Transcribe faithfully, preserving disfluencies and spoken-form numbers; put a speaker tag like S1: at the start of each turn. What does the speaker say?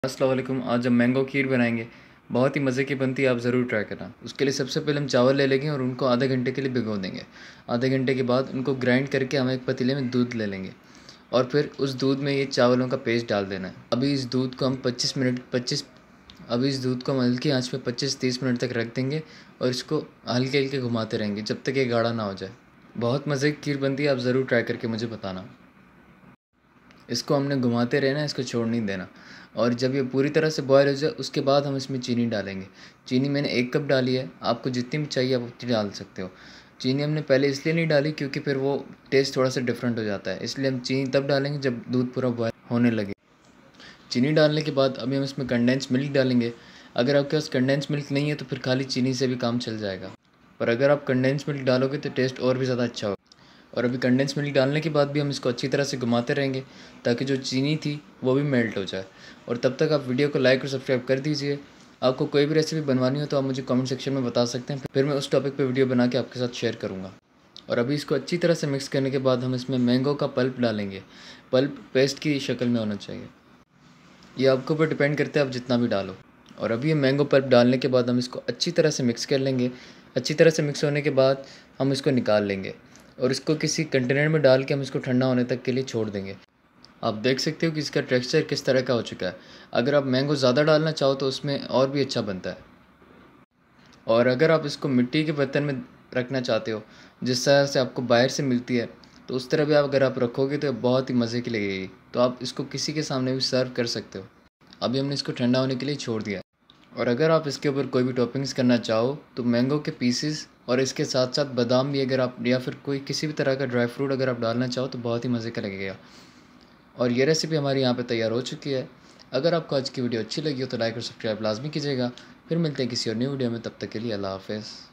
S1: अस्सलाम वालेकुम। आज हम मैंगो खीर बनाएंगे। बहुत ही मज़े की बनती है, आप ज़रूर ट्राई करना। उसके लिए सबसे पहले हम चावल ले लेंगे और उनको आधे घंटे के लिए भिगो देंगे। आधे घंटे के बाद उनको ग्राइंड करके हम एक पतीले में दूध ले लेंगे और फिर उस दूध में ये चावलों का पेस्ट डाल देना है। अभी इस दूध को हम पच्चीस मिनट पच्चीस अभी इस दूध को हम हल्की आंच पे पच्चीस तीस मिनट तक रख देंगे और इसको हल्के हल्के घुमाते रहेंगे जब तक ये गाढ़ा ना हो जाए। बहुत मज़े की खीर बनती है, आप ज़रूर ट्राई करके मुझे बताना। इसको हमने घुमाते रहना, इसको छोड़ नहीं देना। और जब ये पूरी तरह से बॉयल हो जाए उसके बाद हम इसमें चीनी डालेंगे। चीनी मैंने एक कप डाली है, आपको जितनी भी चाहिए आप उतनी डाल सकते हो। चीनी हमने पहले इसलिए नहीं डाली क्योंकि फिर वो टेस्ट थोड़ा सा डिफरेंट हो जाता है, इसलिए हम चीनी तब डालेंगे जब दूध पूरा बॉयल होने लगे। चीनी डालने के बाद अभी हम इसमें कंडेंस मिल्क डालेंगे। अगर आपके पास कंडेंस मिल्क नहीं है तो फिर खाली चीनी से भी काम चल जाएगा, पर अगर आप कंडेंस मिल्क डालोगे तो टेस्ट और भी ज़्यादा अच्छा होगा। और अभी कंडेंस मिल्क डालने के बाद भी हम इसको अच्छी तरह से घुमाते रहेंगे ताकि जो चीनी थी वो भी मेल्ट हो जाए। और तब तक आप वीडियो को लाइक और सब्सक्राइब कर दीजिए। आपको कोई भी रेसिपी बनवानी हो तो आप मुझे कमेंट सेक्शन में बता सकते हैं, फिर मैं उस टॉपिक पे वीडियो बना के आपके साथ शेयर करूँगा। और अभी इसको अच्छी तरह से मिक्स करने के बाद हम इसमें मैंगो का पल्प डालेंगे। पल्प पेस्ट की शक्ल में होना चाहिए, ये आपके ऊपर डिपेंड करता है आप जितना भी डालो। और अभी ये मैंगो पल्प डालने के बाद हम इसको अच्छी तरह से मिक्स कर लेंगे। अच्छी तरह से मिक्स होने के बाद हम इसको निकाल लेंगे और इसको किसी कंटेनर में डाल के हम इसको ठंडा होने तक के लिए छोड़ देंगे। आप देख सकते हो कि इसका टेक्सचर किस तरह का हो चुका है। अगर आप मैंगो ज़्यादा डालना चाहो तो उसमें और भी अच्छा बनता है। और अगर आप इसको मिट्टी के बर्तन में रखना चाहते हो जिस तरह से आपको बाहर से मिलती है, तो उस तरह भी आप अगर आप रखोगे तो बहुत ही मज़े की लगेगी। तो आप इसको किसी के सामने भी सर्व कर सकते हो। अभी हमने इसको ठंडा होने के लिए छोड़ दिया। और अगर आप इसके ऊपर कोई भी टॉपिंग्स करना चाहो तो मैंगो के पीसेस और इसके साथ साथ बादाम भी, अगर आप या फिर कोई किसी भी तरह का ड्राई फ्रूट अगर आप डालना चाहो तो बहुत ही मज़े का लगेगा। और ये रेसिपी हमारी यहाँ पे तैयार हो चुकी है। अगर आपको आज की वीडियो अच्छी लगी हो तो लाइक और सब्सक्राइब लाजमी कीजिएगा। फिर मिलते हैं किसी और न्यू वीडियो में, तब तक के लिए अल्लाह हाफ़िज़।